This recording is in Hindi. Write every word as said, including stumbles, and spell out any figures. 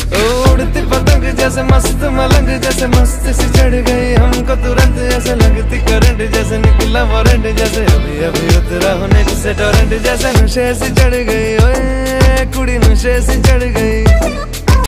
उड़ती पतंग जैसे मस्त मलंग जैसे मस्त सी चढ़ गई हमको तुरंत, ऐसे लगती करंट जैसे निकला वारंट, जैसे अभी अभी उतरा होने से टोरेंट, जैसे नशे से चढ़ गई ओए कुड़ी नशे से चढ़ गई।